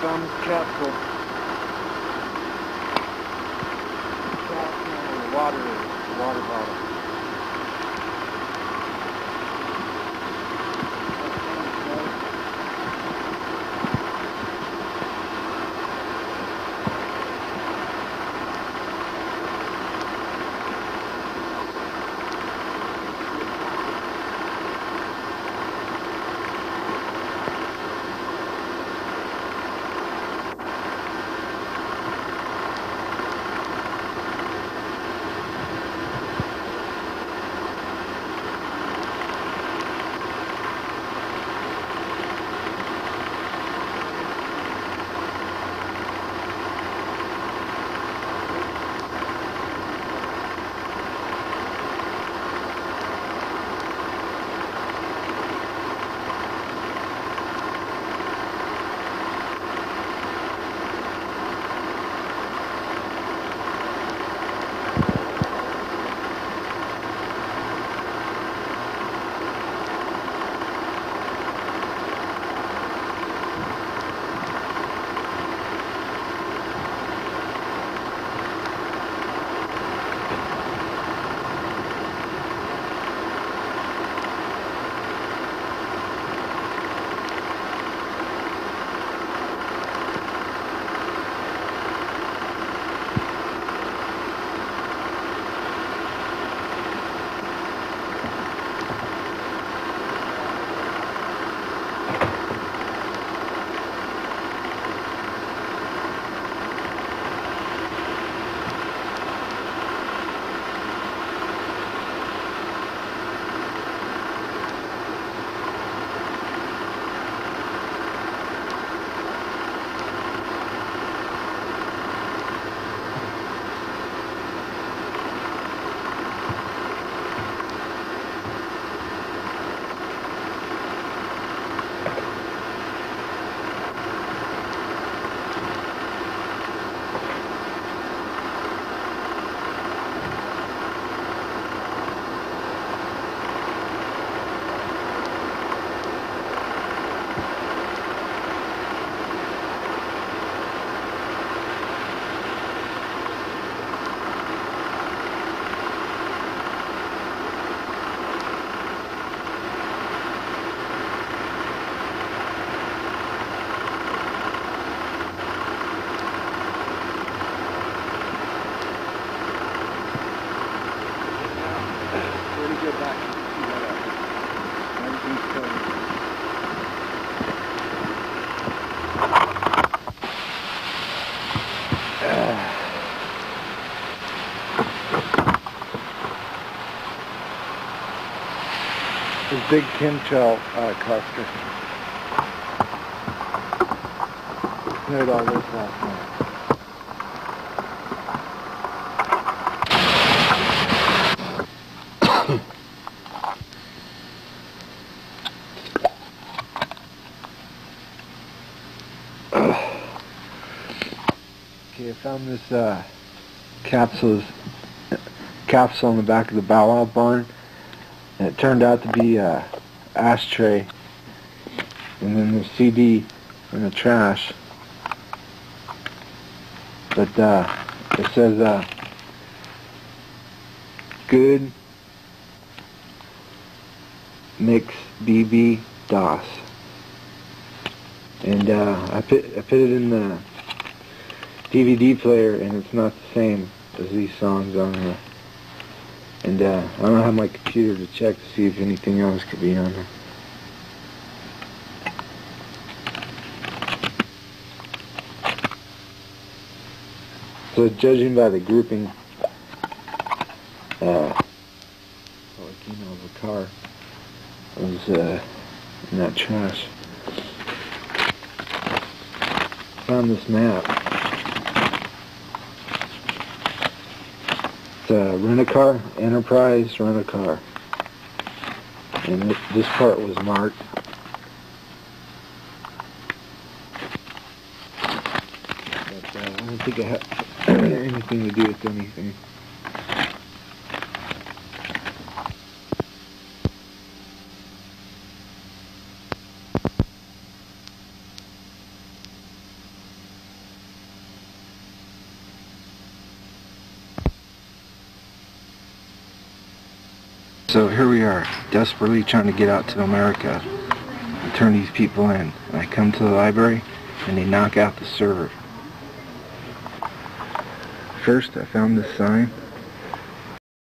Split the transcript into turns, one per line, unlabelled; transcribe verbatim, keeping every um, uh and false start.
found this capsule. Capsule where the water is, the water bottle. Get back and see that out. Everything's covered. This big chemtrail uh, cluster. Cleared all this last night. Okay, I found this uh, capsules, capsule in the back of the Bow Wow barn, and it turned out to be a ashtray, and then the C D in the trash. But uh, it says uh, good mix B B DOS, and uh, I put I put it in the D V D player, and it's not the same as these songs on here. And uh, I don't have my computer to check to see if anything else could be on there. So judging by the grouping, uh, like, you know, the car was uh, in that trash. Found this map. Uh, rent-a-car, Enterprise, rent-a-car, and th this part was marked. But uh, I don't think it had anything to do with anything. So here we are, desperately trying to get out to America and turn these people in. And I come to the library and they knock out the server. First I found this sign.